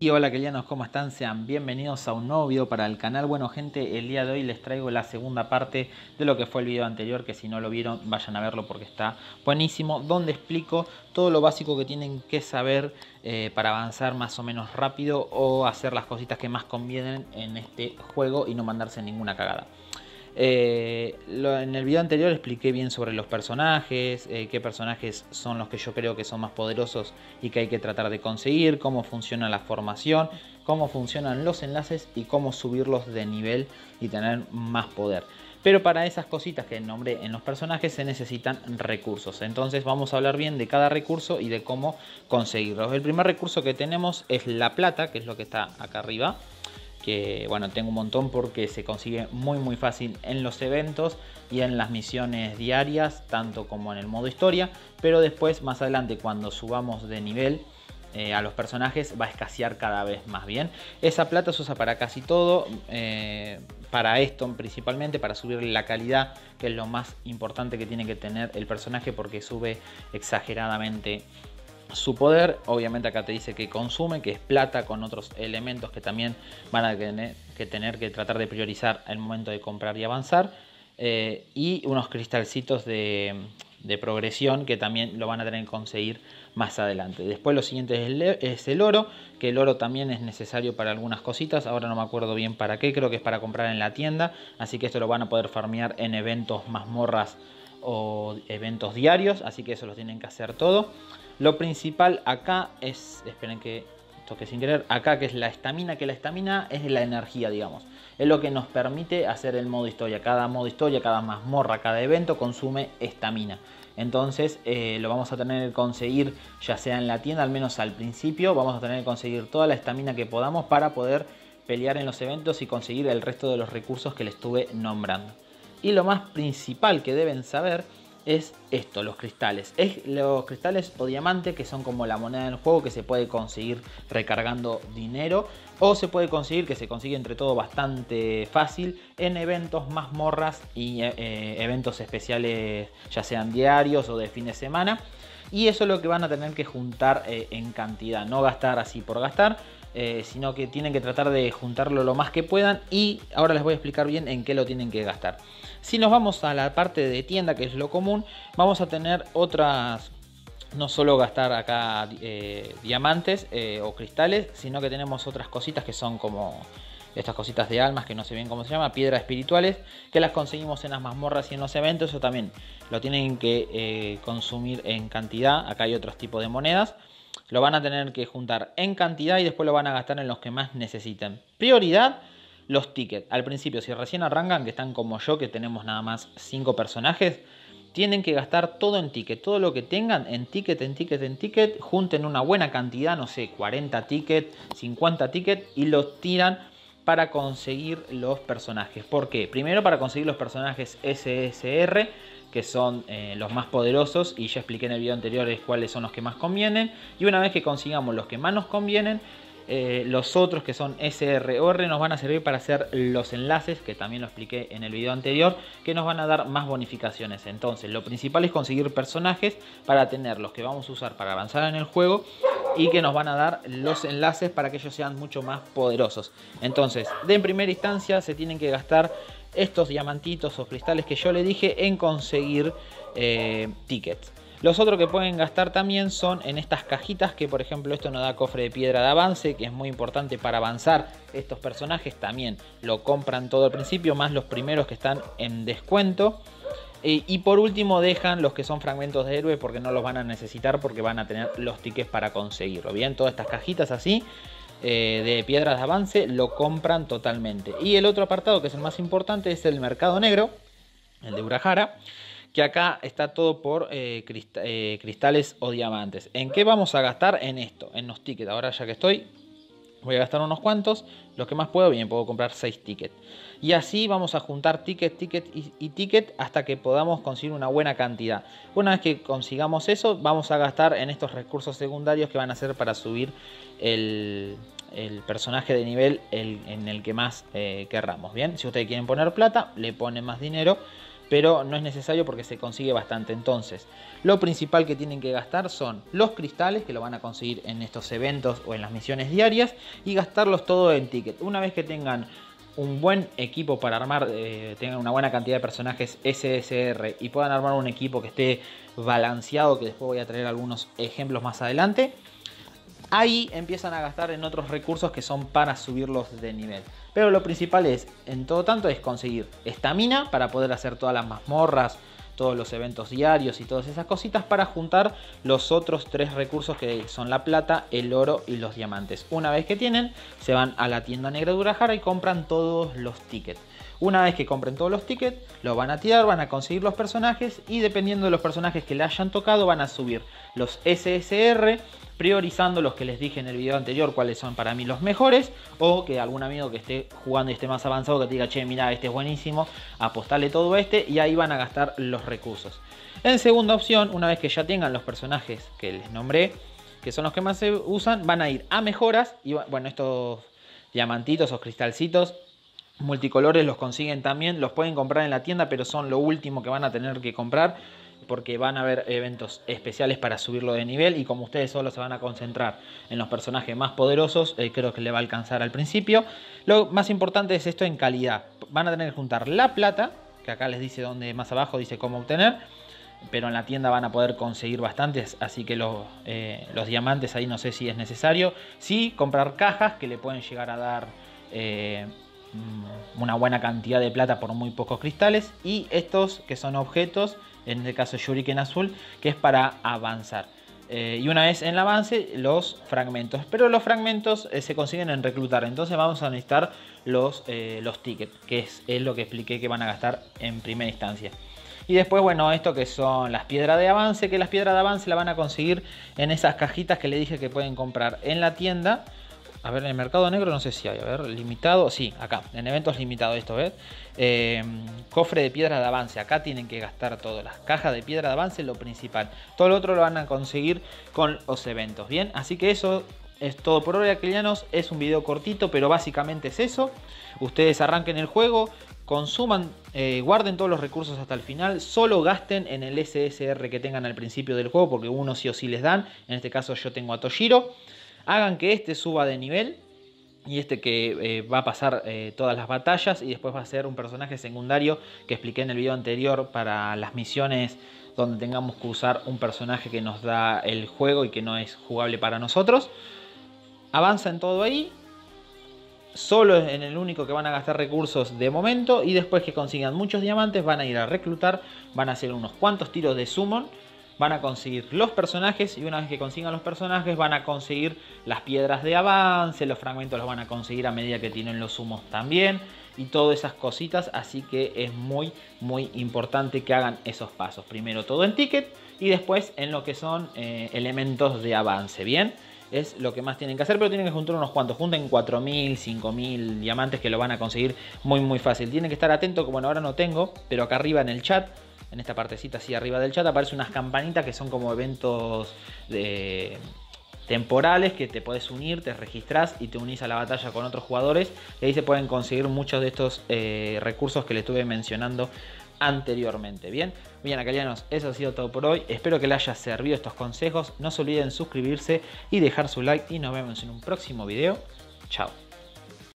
Y hola queridos, ¿cómo están? Sean bienvenidos a un nuevo video para el canal. Bueno gente, el día de hoy les traigo la segunda parte de lo que fue el video anterior, que si no lo vieron vayan a verlo porque está buenísimo, donde explico todo lo básico que tienen que saber para avanzar más o menos rápido o hacer las cositas que más convienen en este juego y no mandarse ninguna cagada. En el video anterior expliqué bien sobre los personajes, qué personajes son los que yo creo que son más poderosos y que hay que tratar de conseguir, cómo funciona la formación, cómo funcionan los enlaces y cómo subirlos de nivel y tener más poder. Pero para esas cositas que nombré en los personajes se necesitan recursos. Entonces vamos a hablar bien de cada recurso y de cómo conseguirlos. El primer recurso que tenemos es la plata, que es lo que está acá arriba. Que bueno, tengo un montón porque se consigue muy fácil en los eventos y en las misiones diarias, tanto como en el modo historia. Pero después, más adelante, cuando subamos de nivel a los personajes, va a escasear cada vez más bien. Esa plata se usa para casi todo, para esto principalmente, para subir la calidad, que es lo más importante que tiene que tener el personaje, porque sube exageradamente su poder. Obviamente acá te dice que consume, que es plata con otros elementos que también van a tener que tratar de priorizar al momento de comprar y avanzar. Y unos cristalcitos de progresión que también lo van a tener que conseguir más adelante. Después lo siguiente es el oro, que el oro también es necesario para algunas cositas. Ahora no me acuerdo bien para qué, creo que es para comprar en la tienda. Así que esto lo van a poder farmear en eventos, mazmorras o eventos diarios, así que eso lo tienen que hacer todo. Lo principal acá es, esperen que toque sin querer, acá que es la estamina, que la estamina es la energía, digamos. Es lo que nos permite hacer el modo historia. Cada modo historia, cada mazmorra, cada evento consume estamina. Entonces lo vamos a tener que conseguir, ya sea en la tienda, al menos al principio, vamos a tener que conseguir toda la estamina que podamos para poder pelear en los eventos y conseguir el resto de los recursos que les estuve nombrando. Y lo más principal que deben saber es esto, los cristales. Los cristales o diamante, que son como la moneda del juego, que se puede conseguir recargando dinero. O se puede conseguir, que se consigue entre todo bastante fácil, en eventos, mazmorras y eventos especiales, ya sean diarios o de fin de semana. Y eso es lo que van a tener que juntar en cantidad, no gastar así por gastar. Sino que tienen que tratar de juntarlo lo más que puedan, y ahora les voy a explicar bien en qué lo tienen que gastar. Si nos vamos a la parte de tienda, que es lo común, vamos a tener otras, no solo gastar acá diamantes o cristales, sino que tenemos otras cositas que son como estas cositas de almas, que no sé bien cómo se llama, piedras espirituales, que las conseguimos en las mazmorras y en los eventos. Eso también lo tienen que consumir en cantidad. Acá hay otros tipos de monedas. Lo van a tener que juntar en cantidad y después lo van a gastar en los que más necesiten. Prioridad, los tickets. Al principio, si recién arrancan, que están como yo, que tenemos nada más 5 personajes, tienen que gastar todo en ticket. Todo lo que tengan en ticket, en ticket, en ticket. Junten una buena cantidad, no sé, 40 tickets, 50 tickets, y los tiran para conseguir los personajes. ¿Por qué? Primero, para conseguir los personajes SSR, que son los más poderosos, y ya expliqué en el video anterior cuáles son los que más convienen. Y una vez que consigamos los que más nos convienen, los otros, que son SR o R, nos van a servir para hacer los enlaces, que también lo expliqué en el video anterior, que nos van a dar más bonificaciones. Entonces lo principal es conseguir personajes para tener los que vamos a usar para avanzar en el juego, y que nos van a dar los enlaces para que ellos sean mucho más poderosos. Entonces, de en primera instancia se tienen que gastar estos diamantitos o cristales que yo le dije en conseguir tickets. Los otros que pueden gastar también son en estas cajitas, que por ejemplo esto nos da cofre de piedra de avance, que es muy importante para avanzar. Estos personajes también lo compran todo al principio, más los primeros que están en descuento. Y por último dejan los que son fragmentos de héroe, porque no los van a necesitar, porque van a tener los tickets para conseguirlo. Bien, todas estas cajitas así de piedras de avance lo compran totalmente. Y el otro apartado, que es el más importante, es el mercado negro, el de Urahara, que acá está todo por cristales o diamantes. ¿En qué vamos a gastar? En esto, en los tickets. Ahora ya que estoy, voy a gastar unos cuantos, los que más puedo. Bien, puedo comprar 6 tickets. Y así vamos a juntar ticket y ticket hasta que podamos conseguir una buena cantidad. Una vez que consigamos eso, vamos a gastar en estos recursos secundarios que van a ser para subir el personaje de nivel en el que más querramos. Bien, si ustedes quieren poner plata, le ponen más dinero pero no es necesario porque se consigue bastante. Entonces, lo principal que tienen que gastar son los cristales, que lo van a conseguir en estos eventos o en las misiones diarias, y gastarlos todo en ticket. Una vez que tengan un buen equipo para armar, tengan una buena cantidad de personajes SSR y puedan armar un equipo que esté balanceado, que después voy a traer algunos ejemplos más adelante, ahí empiezan a gastar en otros recursos que son para subirlos de nivel. Pero lo principal es, en todo tanto, es conseguir estamina para poder hacer todas las mazmorras, todos los eventos diarios y todas esas cositas, para juntar los otros 3 recursos que son la plata, el oro y los diamantes. Una vez que tienen, se van a la tienda negra de Urahara y compran todos los tickets. Una vez que compren todos los tickets, los van a tirar, van a conseguir los personajes y dependiendo de los personajes que le hayan tocado, van a subir los SSR, priorizando los que les dije en el video anterior cuáles son para mí los mejores, o que algún amigo que esté jugando y esté más avanzado que te diga, che, mira, este es buenísimo, apostarle todo este, y ahí van a gastar los recursos. En segunda opción, una vez que ya tengan los personajes que les nombré, que son los que más se usan, van a ir a mejoras y bueno, estos diamantitos o cristalcitos multicolores los consiguen también, los pueden comprar en la tienda, pero son lo último que van a tener que comprar, porque van a haber eventos especiales para subirlo de nivel, y como ustedes solo se van a concentrar en los personajes más poderosos, creo que le va a alcanzar al principio. Lo más importante es esto en calidad. Van a tener que juntar la plata, que acá les dice dónde, más abajo dice cómo obtener, pero en la tienda van a poder conseguir bastantes, así que los diamantes ahí no sé si es necesario. Sí, comprar cajas que le pueden llegar a dar una buena cantidad de plata por muy pocos cristales, y estos que son objetos, en este caso Shuriken azul, que es para avanzar. Y una vez en el avance, los fragmentos. Pero los fragmentos se consiguen en reclutar. Entonces vamos a necesitar los tickets, que es lo que expliqué que van a gastar en primera instancia. Y después, bueno, esto que son las piedras de avance, que las piedras de avance las van a conseguir en esas cajitas que le dije que pueden comprar en la tienda. A ver, en el mercado negro no sé si hay, a ver, limitado, sí, acá, en eventos limitados esto, ¿ves? Cofre de piedra de avance, acá tienen que gastar todo, las cajas de piedra de avance, lo principal. Todo lo otro lo van a conseguir con los eventos, ¿bien? Así que eso es todo por hoy, aquelianos. Es un video cortito, pero básicamente es eso. Ustedes arranquen el juego, consuman, guarden todos los recursos hasta el final, solo gasten en el SSR que tengan al principio del juego, porque uno sí o sí les dan. En este caso yo tengo a Toshiro. Hagan que este suba de nivel, y este que va a pasar todas las batallas, y después va a ser un personaje secundario que expliqué en el video anterior para las misiones donde tengamos que usar un personaje que nos da el juego y que no es jugable para nosotros. Avanzan todo ahí, solo en el único que van a gastar recursos de momento, y después que consigan muchos diamantes van a ir a reclutar, van a hacer unos cuantos tiros de summon, van a conseguir los personajes, y una vez que consigan los personajes van a conseguir las piedras de avance, los fragmentos los van a conseguir a medida que tienen los humos también, y todas esas cositas. Así que es muy importante que hagan esos pasos, primero todo en ticket y después en lo que son elementos de avance, ¿bien? Es lo que más tienen que hacer, pero tienen que juntar unos cuantos. Junten 4000, 5000 diamantes, que lo van a conseguir muy fácil. Tienen que estar atentos, que bueno, ahora no tengo, pero acá arriba en el chat, en esta partecita así arriba del chat, aparecen unas campanitas que son como eventos temporales, que te puedes unir, te registras y te unís a la batalla con otros jugadores, y ahí se pueden conseguir muchos de estos recursos que les estuve mencionando anteriormente. Bien, aquelianos, eso ha sido todo por hoy. Espero que les haya servido estos consejos. No se olviden suscribirse y dejar su like, y nos vemos en un próximo video. Chao.